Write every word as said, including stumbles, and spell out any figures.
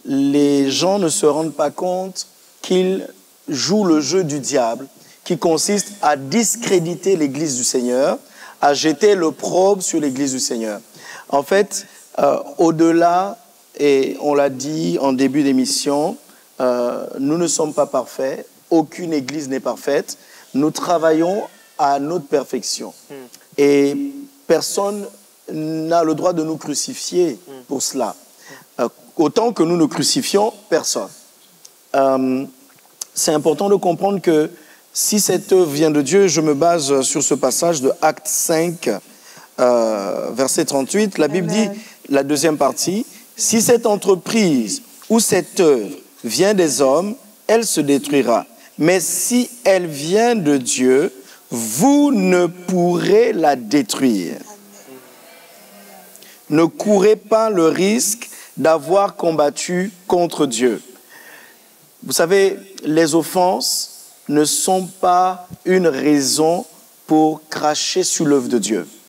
les gens ne se rendent pas compte qu'ils jouent le jeu du diable, qui consiste à discréditer l'Église du Seigneur, à jeter l'opprobre sur l'Église du Seigneur. En fait, euh, au-delà, et on l'a dit en début d'émission, euh, nous ne sommes pas parfaits, aucune Église n'est parfaite, nous travaillons à notre perfection. Mm. Et personne n'a le droit de nous crucifier mm. pour cela. Euh, autant que nous ne crucifions personne. Euh, c'est important de comprendre que si cette œuvre vient de Dieu, je me base sur ce passage de Actes cinq, euh, verset trente-huit, la Bible Amen. Dit, la deuxième partie, « Si cette entreprise ou cette œuvre vient des hommes, elle se détruira. Mais si elle vient de Dieu, vous ne pourrez la détruire. Ne courez pas le risque d'avoir combattu contre Dieu. » Vous savez, les offenses ne sont pas une raison pour cracher sur l'œuvre de Dieu.